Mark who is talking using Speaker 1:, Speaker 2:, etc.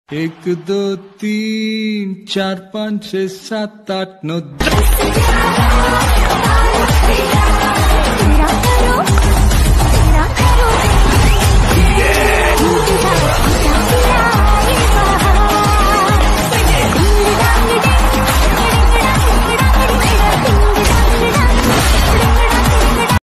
Speaker 1: 1 2 3 4 5 6 7 8 9 10